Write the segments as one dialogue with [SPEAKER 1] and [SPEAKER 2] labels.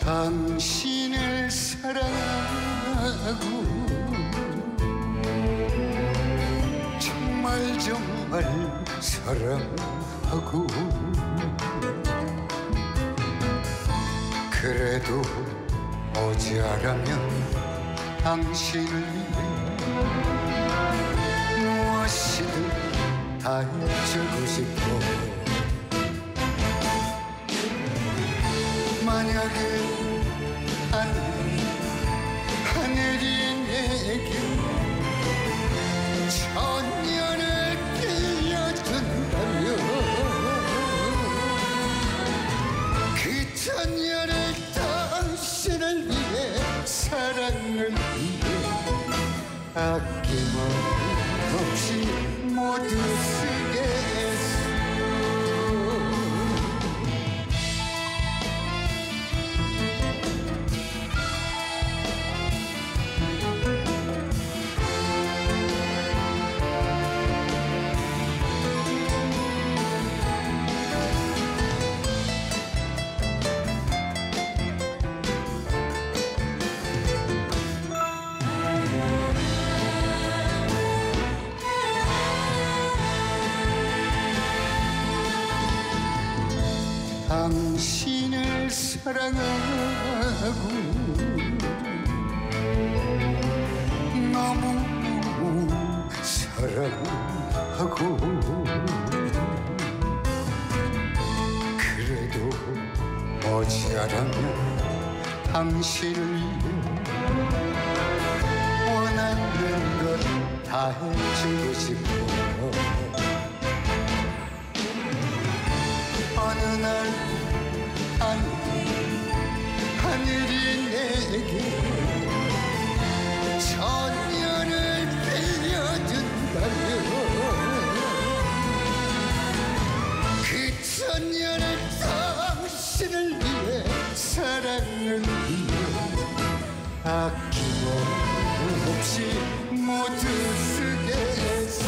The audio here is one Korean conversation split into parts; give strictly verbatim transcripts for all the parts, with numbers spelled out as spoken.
[SPEAKER 1] 당신을 사랑하고 정말 정말 사랑하고 그래도 모자라면 당신을 위해 무엇이든 다 해주고 싶어. 만약에 하늘, 하늘이 내게 천년을 빌려준다면 그 천년을 당신을 위해 사랑을 위해 아낌없이 모두 쓰겠어. 당신을 사랑하고 너무 사랑하고 그래도 모자라면 당신을 위해 원하는 것 다 해주고 싶어. 어느 날 하늘, 하늘이 내게 천년을 빌려준다면 그 천년을 당신을 위해 사랑을 위해 아낌없이 모두 쓰겠소.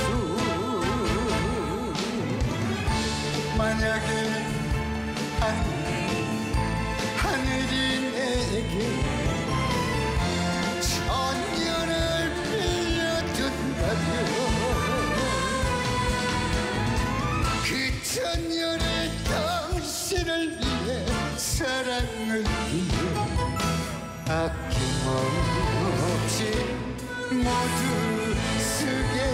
[SPEAKER 1] 만약에 하늘, 하늘이 내게 천년을 빌려준다면 그 천년을 당신을 위해 사랑을 위해 아낌없이 모두 쓰게